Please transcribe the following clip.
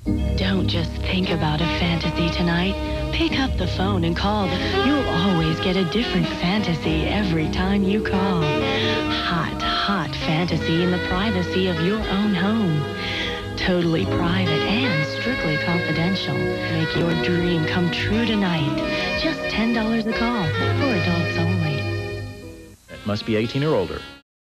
Don't just think about a fantasy tonight. Pick up the phone and call. You'll always get a different fantasy every time you call. Hot, hot fantasy in the privacy of your own home. Totally private and strictly confidential. Make your dream come true tonight. Just $10 a call for adults only. It must be 18 or older.